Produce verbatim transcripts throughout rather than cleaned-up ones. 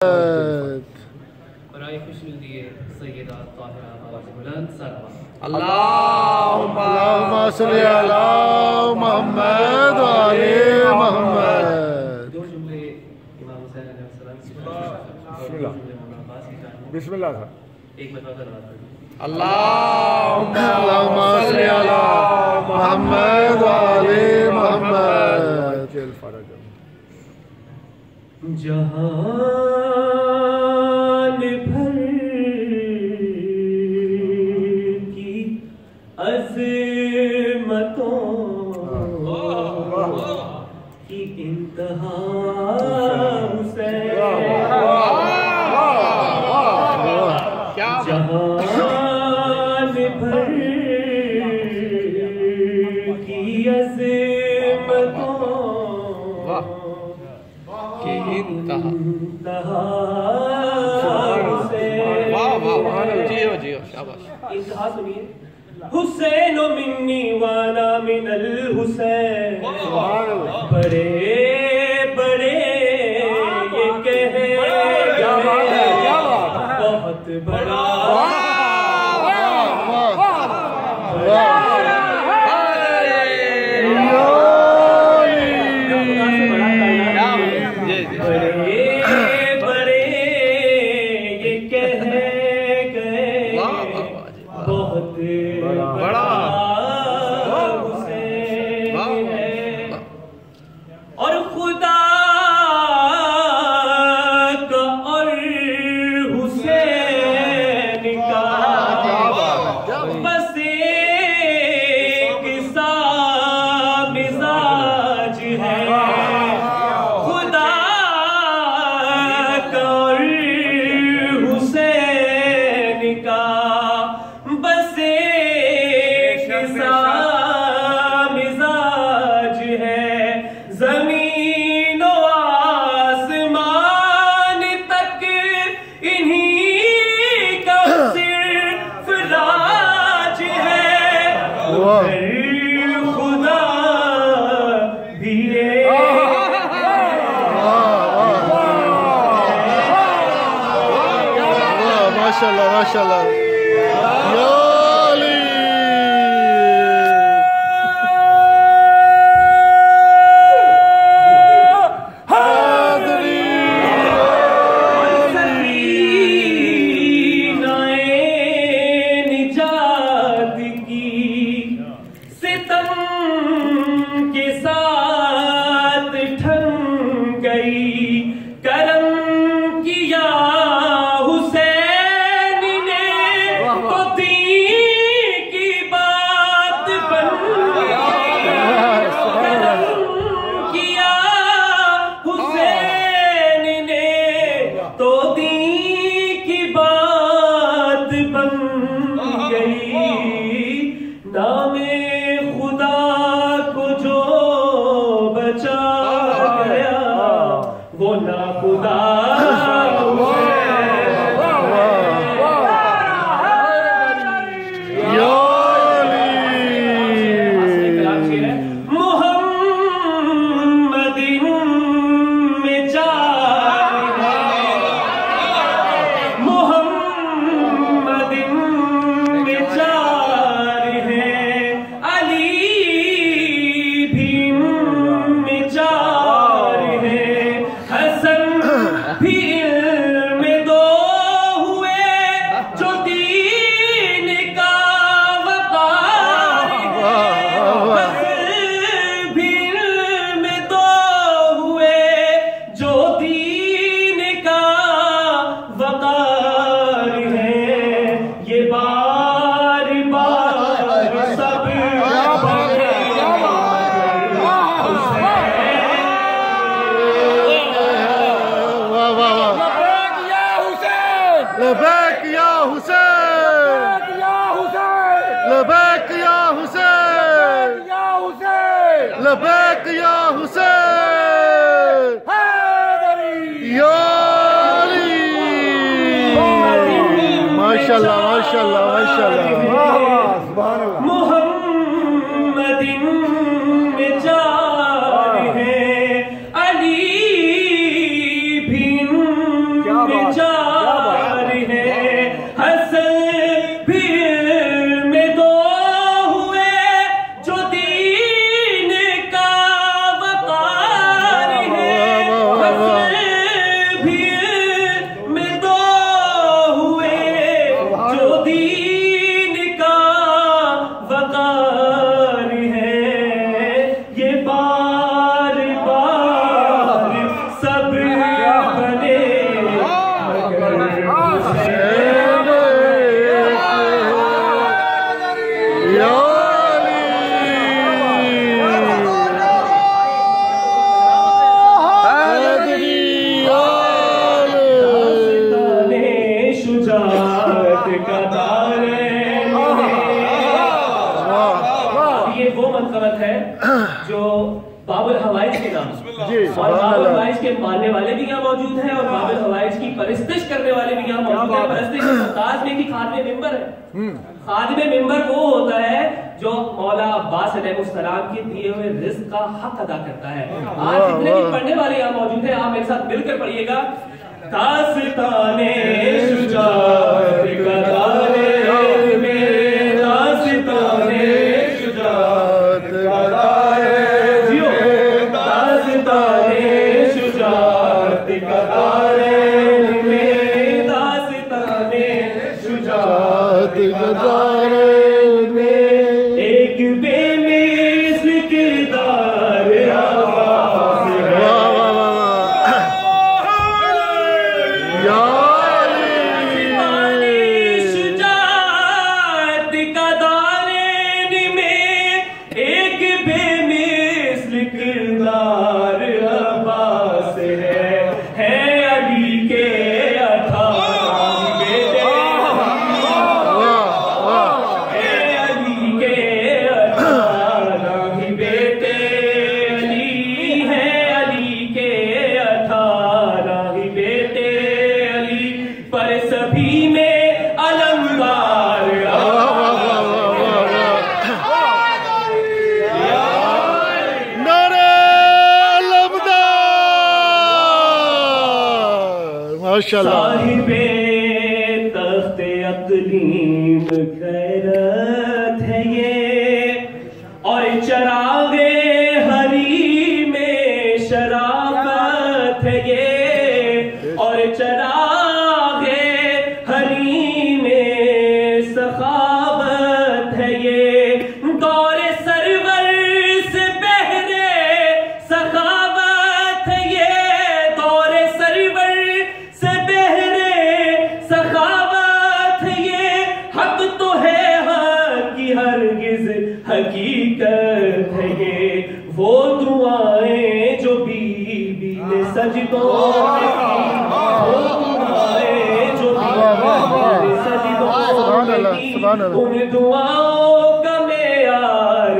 برائے خوش ندیے سیدہ طاہرہ آواز بلند سلوات اللہم صلی علی محمد و آل محمد. دو جملے امام حسین علیہ السلام کی بسم اللہ بسم اللہ تھا. ایک مرتبہ دروازہ پڑھیں. اللہم صلی علی محمد و آل محمد. جہان بھر کی عظمتوں کی انتہا حسین. جہان بھر کی عظمتوں کی انتہا جیو جیو شاباش. انتہا سنیے. حسین منی وانا من الحسین. بڑے بڑے یہ کہے بہت بڑا ماشاءاللہ ماشاءاللہ. یا علی حاضری نجات کی ستم کے ساتھ ٹھن گئی. کرم کیا نام خدا کو جو بچا گیا وہ نا خدا. محمد میں جان محمد میں جان لبیک یا حسین لبیک یا حسین لبیک یا حسین. یا علی ماشاءاللہ ماشاءاللہ ماشاءاللہ. محمد میں جان ہے علی بھی اور باب الحوائج کے ماننے والے بھی یہاں موجود ہیں اور باب الحوائج کی پرستش کرنے والے بھی یہاں موجود ہیں. پرستش ممتاز میں کی خادم منبر ہے. خادم منبر وہ ہوتا ہے جو مولا عباس علیہ السلام کے دیے ہوئے رزق کا حق ادا کرتا ہے. آج جتنے بھی پڑھنے والے یہاں موجود ہیں آپ میرے ساتھ مل کر پڑھیے گا. داستان شجاعت کا دارے میں داستان شجاعت کا دارے جیو داستان شجاعت کا دارے میں داستان شجاعت کا دارے میں ایک بے مثل کردار عباس ہے. صاحب تخت اقلیم خیرت ہے یہ اور چراغ ہری میں شرافت ہے یہ اور چراغ ہری میں سخاوت ہے یہ دور سرور سے بہرے سخاوت ہے یہ دور سرور سے بہرے سخاوت ہے یہ حق تو ہے حق کی ہرگز حقیقت ہے یہ وہ دعائیں جو بی بی نے سجدوں میں کی وہ دعائیں جو بی بی نے سجدوں میں کی ان دعاؤں کا معیار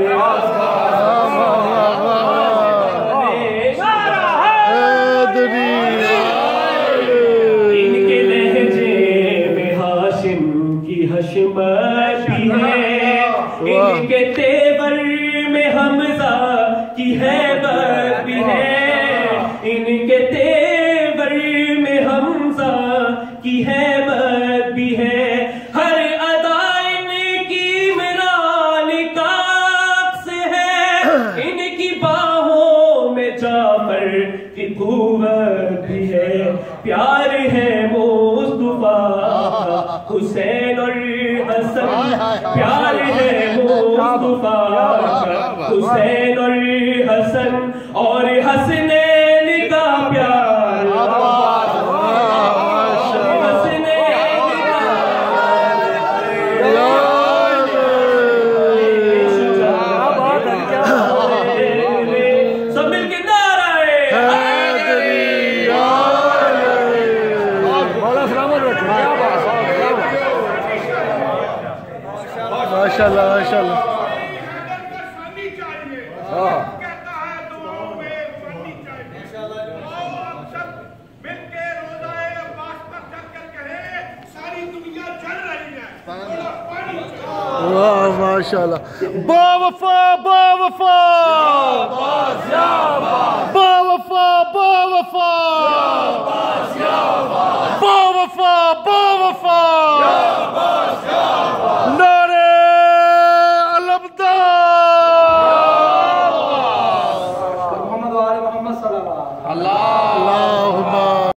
ان کے لہجے میں ہاشم کی حشمت بھی ہے ان کے تیور میں حمزہ کی ہیبت بھی ہے ان کے تیور میں حمزہ کی ہیبت بھی ہے ہر ادا ان کی عمران کا عکس ہے ان کی باہوں میں جعفر کی قوت بھی ہے پیار ہے مصطفیٰ حسین اور حسن پیار ہے مصطفیٰ حسین اور حسن اور حسنین کا پیار سب مل کے نعرہ ماشاء اللہ ماشاء اللہ ماشاء اللہ با وفا با وفا با وفا با وفا با وفا با وفا نعرے علمدار محمد و آل محمد صلی اللہ